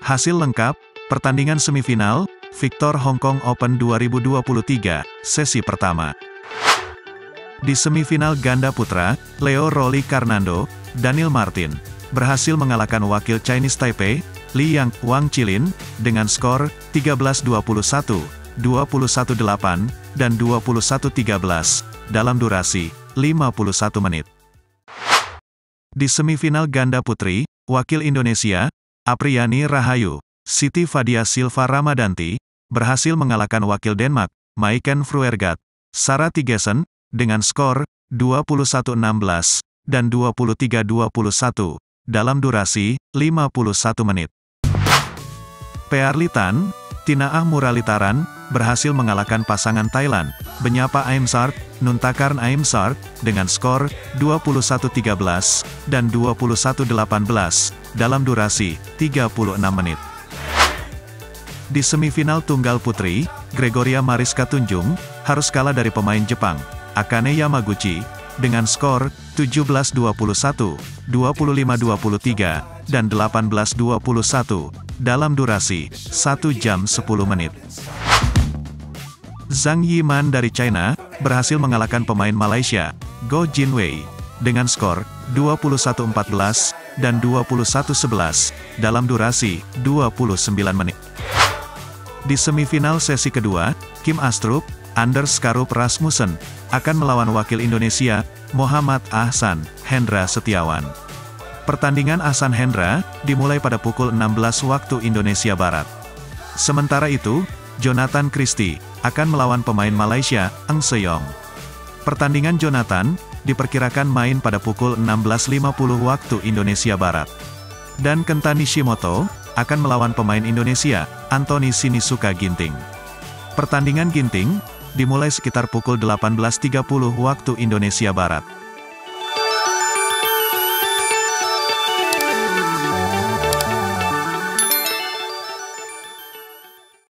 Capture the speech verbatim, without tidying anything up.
Hasil lengkap, pertandingan semifinal, Victor Hong Kong Open dua ribu dua puluh tiga, sesi pertama. Di semifinal ganda putra, Leo Raniccarnando, Daniel Martin, berhasil mengalahkan wakil Chinese Taipei, Liang Wang Chilin, dengan skor tiga belas dua puluh satu, dua puluh satu delapan, dan dua puluh satu tiga belas, dalam durasi lima puluh satu menit. Di semifinal ganda putri, wakil Indonesia, Apriyani Rahayu, Siti Fadia Silva Ramadanti, berhasil mengalahkan wakil Denmark, Maiken Fruergaard, Sarah Thygesen, dengan skor dua puluh satu enam belas, dan dua puluh tiga dua puluh satu, dalam durasi lima puluh satu menit. Pearlitan, Tinaah Muralitaran, berhasil mengalahkan pasangan Thailand, Benyapa Aimsart, Nuntakarn Aimsart, dengan skor dua puluh satu tiga belas, dan dua puluh satu delapan belas, dalam durasi tiga puluh enam menit. Di semifinal tunggal putri, Gregoria Mariska Tunjung, harus kalah dari pemain Jepang, Akane Yamaguchi, dengan skor tujuh belas dua puluh satu, dua puluh lima dua puluh tiga, dan delapan belas dua puluh satu, dalam durasi satu jam sepuluh menit. Zhang Yiman dari China, berhasil mengalahkan pemain Malaysia, Goh Jinwei, dengan skor dua puluh satu empat belas, dan dua puluh satu sebelas, dalam durasi dua puluh sembilan menit. Di semifinal sesi kedua, Kim Astrup, Anders Karup Rasmussen, akan melawan wakil Indonesia, Muhammad Ahsan Hendra Setiawan. Pertandingan Ahsan Hendra, dimulai pada pukul enam belas waktu Indonesia Barat. Sementara itu, Jonathan Christie, akan melawan pemain Malaysia, Eng Seyong. Pertandingan Jonathan, diperkirakan main pada pukul enam belas lima puluh waktu Indonesia Barat. Dan Kenta Nishimoto, akan melawan pemain Indonesia, Anthony Sinisuka Ginting. Pertandingan Ginting, dimulai sekitar pukul delapan belas tiga puluh waktu Indonesia Barat.